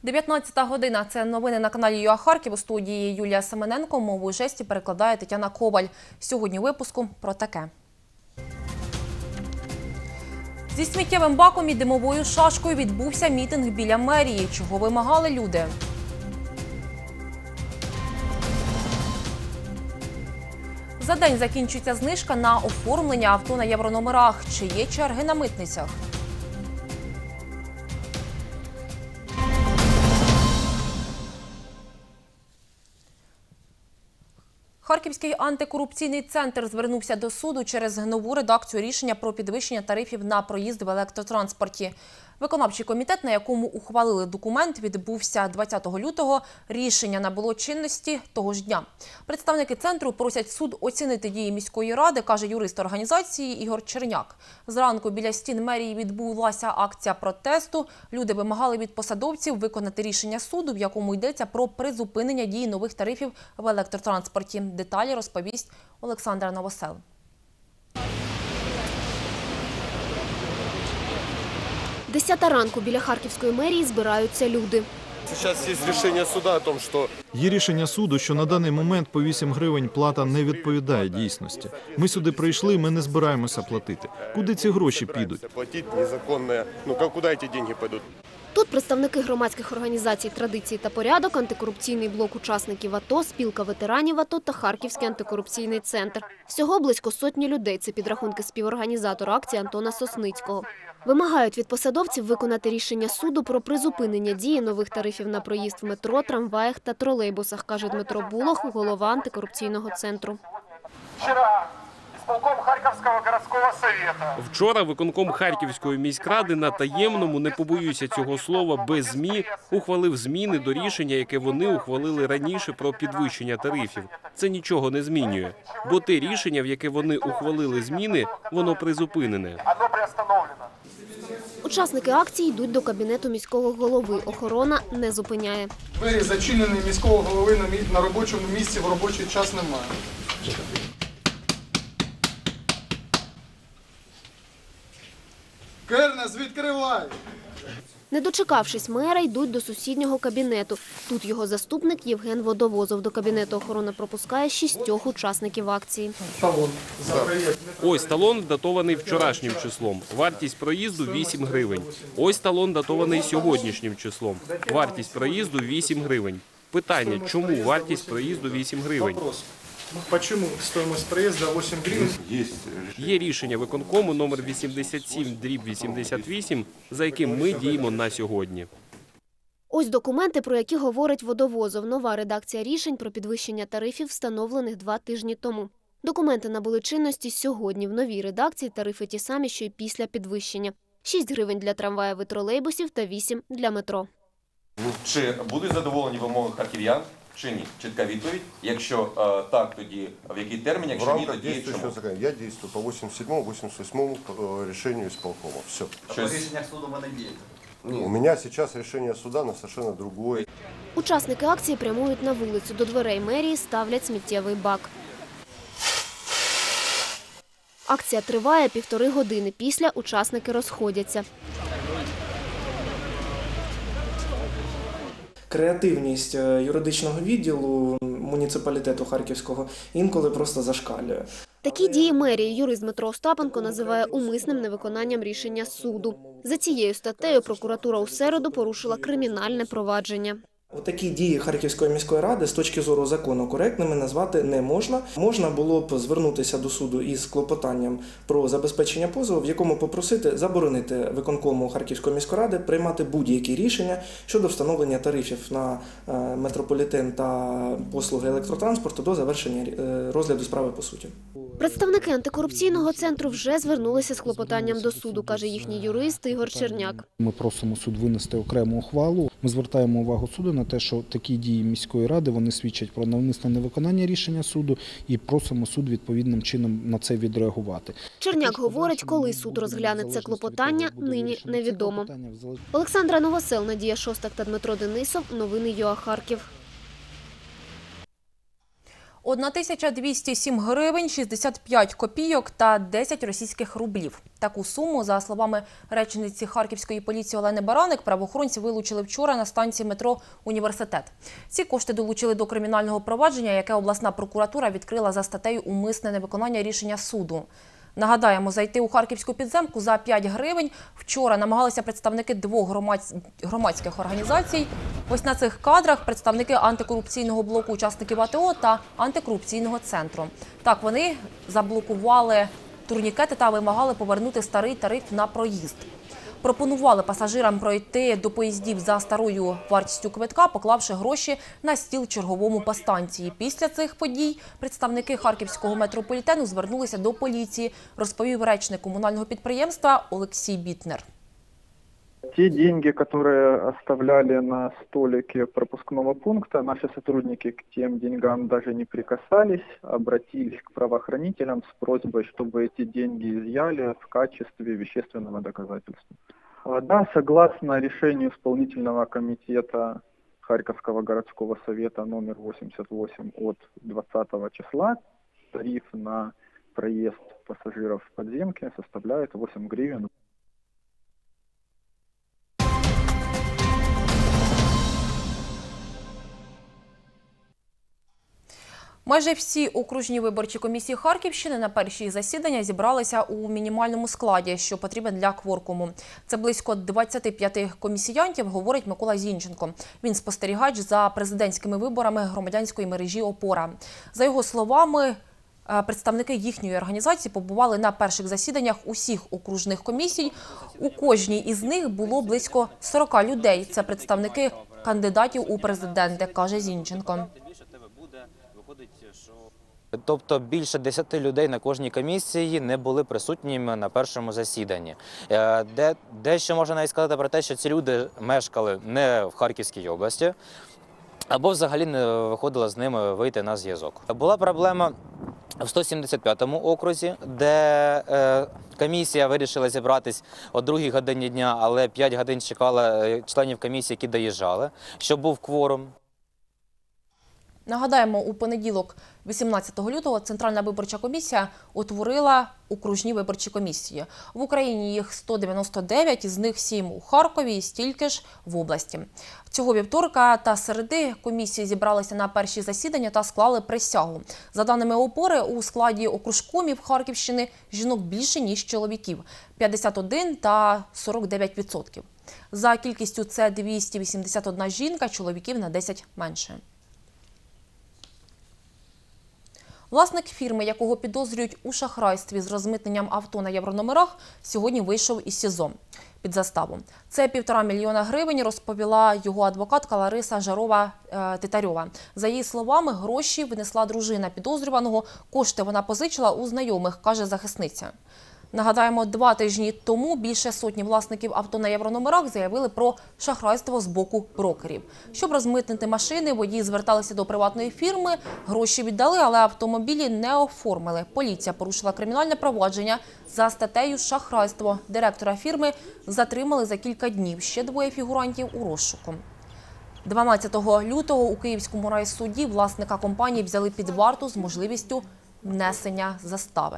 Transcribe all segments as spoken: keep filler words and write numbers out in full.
дев'ятнадцята година. Це новини на каналі ЮА Харків. У студії Юлія Семененко. Мовою жестів перекладає Тетяна Коваль. Сьогодні у випуску про таке. Зі сміттєвим баком і димовою шашкою відбувся мітинг біля мерії. Чого вимагали люди? За день закінчується знижка на оформлення авто на єврономерах. Чи є черги на митницях? Харківський антикорупційний центр звернувся до суду через нову редакцію рішення про підвищення тарифів на проїзд в електротранспорті. Виконавчий комітет, на якому ухвалили документ, відбувся двадцятого лютого. Рішення набуло чинності того ж дня. Представники центру просять суд оцінити дії міської ради, каже юрист організації Ігор Черняк. Зранку біля стін мерії відбулася акція протесту. Люди вимагали від посадовців виконати рішення суду, в якому йдеться про призупинення дії нових тарифів в електротранспорті. Деталі розповість Олександр Новосел. Десята ранку біля Харківської мерії збираються люди. Зараз є рішення суду о том, що... Є рішення суду, що на даний момент по вісім гривень плата не відповідає дійсності. Ми сюди прийшли, ми не збираємося платити. Куди ці гроші підуть? Платити незаконне, ну куди ці гроші підуть? Тут представники громадських організацій «Традиції та порядок», антикорупційний блок учасників АТО, спілка ветеранів АТО та Харківський антикорупційний центр. Всього близько сотні людей – це підрахунки співорганізатора акції Антона Сосницького. Вимагають від посадовців виконати рішення суду про призупинення дії нових тарифів на проїзд в метро, трамваях та тролейбусах, каже Дмитро Булох, голова антикорупційного центру. Вчора ісполком Харківського городського совєту. Вчора виконком Харківської міськради на таємному, не побоюся цього слова, без ЗМІ ухвалив зміни до рішення, яке вони ухвалили раніше про підвищення тарифів. Це нічого не змінює, бо те рішення, в яке вони ухвалили зміни, воно призупинене. Воно приостановлено. Учасники акції йдуть до кабінету міського голови. Охорона не зупиняє. Двері зачинені, міського голови на, мі... на робочому місці в робочий час немає. Кернес, відкривай! Не дочекавшись мера, йдуть до сусіднього кабінету. Тут його заступник Євген Водовозов. До кабінету охорона пропускає шістьох учасників акції. Талон. За проїзд. Ось талон датований вчорашнім числом. Вартість проїзду – вісім гривень. Ось талон датований сьогоднішнім числом. Вартість проїзду – вісім гривень. Питання, чому вартість проїзду вісім гривень? Чому стоїмость проїзду вісім гривень? Є рішення виконкому номер вісімдесят сім дріб вісімдесят вісім, за яким ми діємо на сьогодні. Ось документи, про які говорить Водовозов. Нова редакція рішень про підвищення тарифів, встановлених два тижні тому. Документи набули чинності сьогодні. В новій редакції тарифи ті самі, що й після підвищення. шість гривень для трамваїв і тролейбусів та вісім для метро. Чи будуть задоволені вимоги харків'ян? Чи ні? Чітка відповідь. Якщо е, так, тоді в який термін, якщо ні, тоді чому? Я дію по вісімдесят сьомому вісімдесят восьмому рішенню ісполкому. Все. А по рішеннях суду ви не дієте? У мене зараз рішення суду на совершенно другое. Учасники акції прямують на вулицю. До дверей мерії ставлять сміттєвий бак. Акція триває півтори години. Після учасники розходяться. Креативність юридичного відділу муніципалітету Харківського інколи просто зашкалює. Такі дії мерії юрист Дмитро Остапенко називає умисним невиконанням рішення суду. За цією статтею прокуратура у середу порушила кримінальне провадження. Такі дії Харківської міської ради з точки зору закону коректними назвати не можна. Можна було б звернутися до суду із клопотанням про забезпечення позову, в якому попросити заборонити виконкому Харківської міської ради приймати будь-які рішення щодо встановлення тарифів на метрополітен та послуги електротранспорту до завершення розгляду справи по суті. Представники антикорупційного центру вже звернулися з клопотанням до суду, каже їхній юрист Ігор Черняк. Ми просимо суд винести окрему ухвалу. Ми звертаємо увагу суду на те, що такі дії міської ради, вони свідчать про навмисне невиконання рішення суду і просимо суд відповідним чином на це відреагувати. Черняк говорить, коли суд розгляне це клопотання, нині невідомо. Олександра Новосел, Надія Шостак та Дмитро Денисов. Новини ЮА Харків. одна тисяча двісті сім гривень, шістдесят п'ять копійок та десять російських рублів. Таку суму, за словами речниці Харківської поліції Олени Бараник, правоохоронці вилучили вчора на станції метро «Університет». Ці кошти долучили до кримінального провадження, яке обласна прокуратура відкрила за статтею «Умисне невиконання рішення суду». Нагадаємо, зайти у харківську підземку за п'ять гривень вчора намагалися представники двох громадсь- громадських організацій. Ось на цих кадрах представники антикорупційного блоку учасників АТО та антикорупційного центру. Так, вони заблокували турнікети та вимагали повернути старий тариф на проїзд. Пропонували пасажирам пройти до поїздів за старою вартістю квитка, поклавши гроші на стіл черговому по станції. Після цих подій представники харківського метрополітену звернулися до поліції, розповів речник комунального підприємства Олексій Бітнер. Те деньги, которые оставляли на столике пропускного пункта, наши сотрудники к тем деньгам даже не прикасались, обратились к правоохранителям с просьбой, чтобы эти деньги изъяли в качестве вещественного доказательства. А, Да, согласно решению исполнительного комитета Харьковского городского совета номер восемьдесят восемь от двадцатого числа, тариф на проезд пассажиров в подземке составляет восемь гривен. Майже всі окружні виборчі комісії Харківщини на перші засідання зібралися у мінімальному складі, що потрібен для кворкуму. Це близько двадцяти п'яти комісіянтів, говорить Микола Зінченко. Він спостерігач за президентськими виборами громадянської мережі «Опора». За його словами, представники їхньої організації побували на перших засіданнях усіх окружних комісій. У кожній із них було близько сорока людей. Це представники кандидатів у президенти, каже Зінченко. Тобто більше десяти людей на кожній комісії не були присутніми на першому засіданні. Де, дещо можна навіть сказати про те, що ці люди мешкали не в Харківській області, або взагалі не виходило з ними вийти на зв'язок. Була проблема в сто сімдесят п'ятому окрузі, де е, комісія вирішила зібратись о другій годині дня, але п'ять годин чекала членів комісії, які доїжджали, щоб був кворум. Нагадаємо, у понеділок, вісімнадцятого лютого, Центральна виборча комісія утворила окружні виборчі комісії. В Україні їх сто дев'яносто дев'ять, із них сім у Харкові і стільки ж в області. Цього вівторка та середи комісії зібралися на перші засідання та склали присягу. За даними «Опори», у складі окружкомів Харківщини жінок більше, ніж чоловіків – п'ятдесят один та сорок дев'ять відсотків. За кількістю це двісті вісімдесят одна жінка, чоловіків на десять менше. Власник фірми, якого підозрюють у шахрайстві з розмитненням авто на єврономерах, сьогодні вийшов із СІЗО під заставу. Це півтора мільйона гривень, розповіла його адвокатка Лариса Жарова-Титарьова. За її словами, гроші винесла дружина підозрюваного, кошти вона позичила у знайомих, каже захисниця. Нагадаємо, два тижні тому більше сотні власників авто на єврономерах заявили про шахрайство з боку брокерів. Щоб розмитнити машини, водії зверталися до приватної фірми, гроші віддали, але автомобілі не оформили. Поліція порушила кримінальне провадження за статтею «Шахрайство». Директора фірми затримали за кілька днів. Ще двоє фігурантів у розшуку. дванадцятого лютого у Київському райсуді власника компанії взяли під варту з можливістю внесення застави.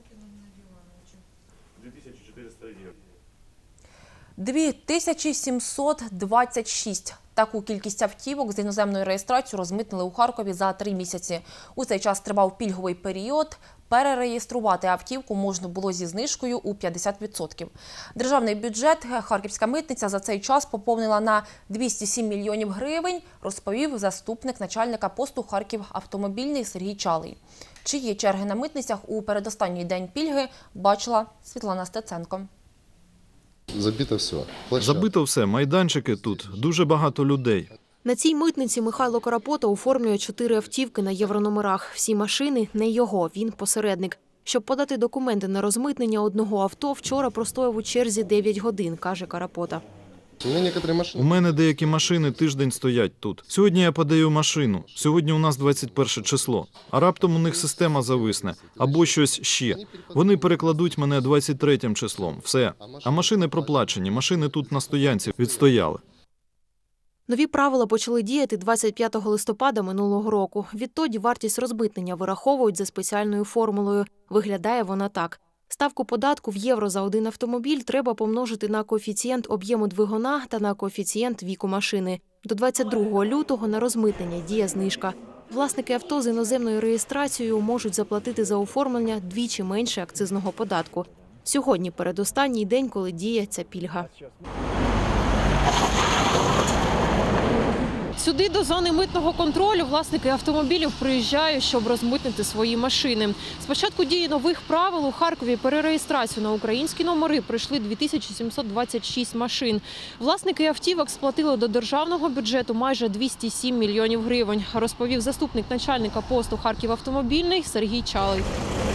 дві тисячі сімсот двадцять шість. Таку кількість автівок з іноземною реєстрацією розмитнили у Харкові за три місяці. У цей час тривав пільговий період. Перереєструвати автівку можна було зі знижкою у п'ятдесят відсотків. Державний бюджет Харківська митниця за цей час поповнила на двісті сім мільйонів гривень, розповів заступник начальника посту Харків-автомобільний Сергій Чалий. Чи є черги на митницях у передостанній день пільги, бачила Світлана Стеценко. Забито все. Забито все, майданчики тут, дуже багато людей. На цій митниці Михайло Карапота оформлює чотири автівки на єврономерах. Всі машини не його, він посередник. Щоб подати документи на розмитнення одного авто, вчора простояв у черзі дев'ять годин, каже Карапота. У мене деякі машини тиждень стоять тут. Сьогодні я подаю машину. Сьогодні у нас двадцять перше число. А раптом у них система зависне. Або щось ще. Вони перекладуть мене двадцять третім числом. Все. А машини проплачені. Машини тут на стоянці відстояли. Нові правила почали діяти двадцять п'ятого листопада минулого року. Відтоді вартість розмитнення вираховують за спеціальною формулою. Виглядає вона так. Ставку податку в євро за один автомобіль треба помножити на коефіцієнт об'єму двигуна та на коефіцієнт віку машини. До двадцять другого лютого на розмитнення діє знижка. Власники авто з іноземною реєстрацією можуть заплатити за оформлення двічі менше акцизного податку. Сьогодні передостанній день, коли діє ця пільга. Сюди до зони митного контролю власники автомобілів приїжджають, щоб розмитнити свої машини. З початку дії нових правил у Харкові перереєстрацію на українські номери пройшли дві тисячі сімсот двадцять шість машин. Власники автівок сплатили до державного бюджету майже двісті сім мільйонів гривень, розповів заступник начальника посту «Харківавтомобільний» Сергій Чалий.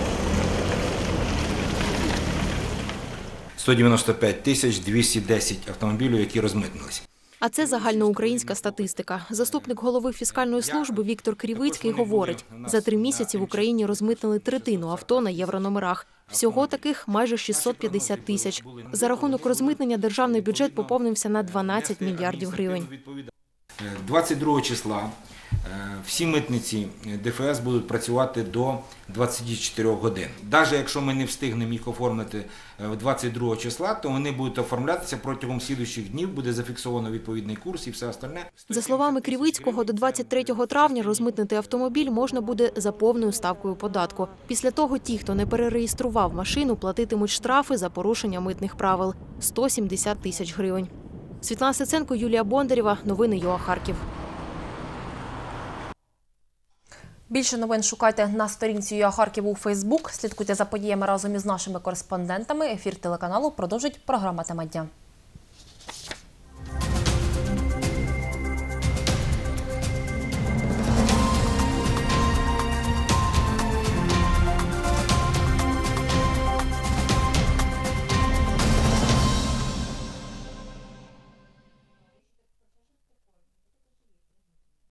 сто дев'яносто п'ять тисяч двісті десять автомобілів, які розмитнилися. А це загальноукраїнська статистика. Заступник голови фіскальної служби Віктор Кривицький говорить, за три місяці в Україні розмитнили третину авто на єврономерах. Всього таких майже шістсот п'ятдесят тисяч. За рахунок розмитнення державний бюджет поповнився на дванадцять мільярдів гривень. двадцять другого числа всі митниці ДФС будуть працювати до двадцяти чотирьох годин. Навіть якщо ми не встигнемо їх оформити двадцять другого числа, то вони будуть оформлятися протягом слідуючих днів, буде зафіксовано відповідний курс і все остальне. За словами Кривицького, до двадцять третього травня розмитнити автомобіль можна буде за повною ставкою податку. Після того ті, хто не перереєстрував машину, платитимуть штрафи за порушення митних правил – сто сімдесят тисяч гривень. Світлана Стеценко, Юлія Бондарєва. Новини ЮА Харків. Більше новин шукайте на сторінці ЮА Харків у Фейсбук. Слідкуйте за подіями разом із нашими кореспондентами. Ефір телеканалу продовжить програма «Тема дня».